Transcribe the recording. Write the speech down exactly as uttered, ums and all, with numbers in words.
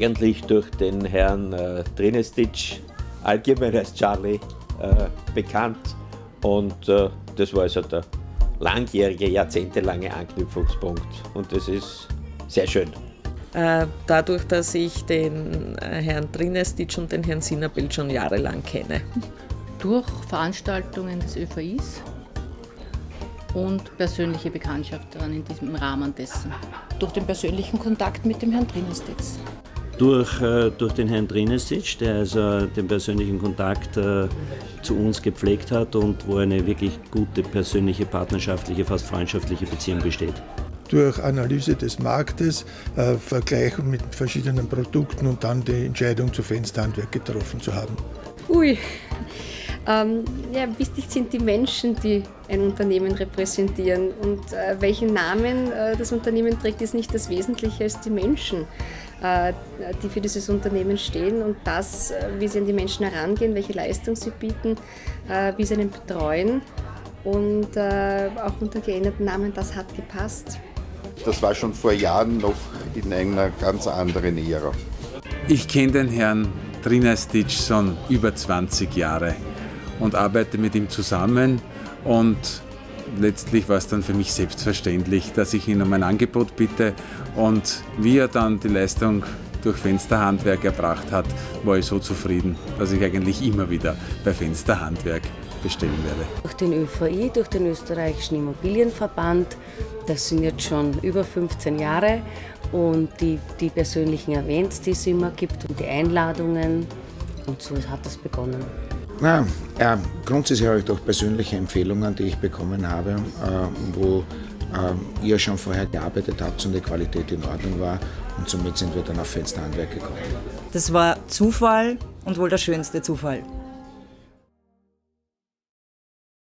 eigentlich durch den Herrn äh, Trinestic, allgemein als Charlie, äh, bekannt. Und äh, das war also der langjährige, jahrzehntelange Anknüpfungspunkt. Und das ist sehr schön. Äh, dadurch, dass ich den äh, Herrn Trinestic und den Herrn Sinnerbild schon jahrelang kenne. Durch Veranstaltungen des Ö V Is und persönliche Bekanntschaften in diesem Rahmen dessen. Durch den persönlichen Kontakt mit dem Herrn Trinestic. Durch, äh, durch den Herrn Trinestic, der also den persönlichen Kontakt äh, zu uns gepflegt hat und wo eine wirklich gute persönliche, partnerschaftliche, fast freundschaftliche Beziehung besteht. Durch Analyse des Marktes, äh, Vergleichung mit verschiedenen Produkten und dann die Entscheidung zu Fensterhandwerk getroffen zu haben. Ui, ähm, ja, wichtig sind die Menschen, die ein Unternehmen repräsentieren. Und äh, welchen Namen äh, das Unternehmen trägt, ist nicht das Wesentliche als die Menschen, äh, die für dieses Unternehmen stehen. Und das, äh, wie sie an die Menschen herangehen, welche Leistung sie bieten, äh, wie sie einen betreuen. Und äh, auch unter geänderten Namen, das hat gepasst. Das war schon vor Jahren noch in einer ganz anderen Ära. Ich kenne den Herrn Trinestic schon über zwanzig Jahre und arbeite mit ihm zusammen. Und letztlich war es dann für mich selbstverständlich, dass ich ihn um ein Angebot bitte. Und wie er dann die Leistung durch Fensterhandwerk erbracht hat, war ich so zufrieden, dass ich eigentlich immer wieder bei Fensterhandwerk bestellen werde. Durch den Ö V I, durch den Österreichischen Immobilienverband, das sind jetzt schon über fünfzehn Jahre, und die, die persönlichen Events, die es immer gibt, und die Einladungen, und so hat das begonnen. Na, äh, grundsätzlich habe ich doch persönliche Empfehlungen, die ich bekommen habe, äh, wo äh, ihr schon vorher gearbeitet habt und die Qualität in Ordnung war, und somit sind wir dann auf Fensterhandwerk gekommen. Das war Zufall und wohl der schönste Zufall.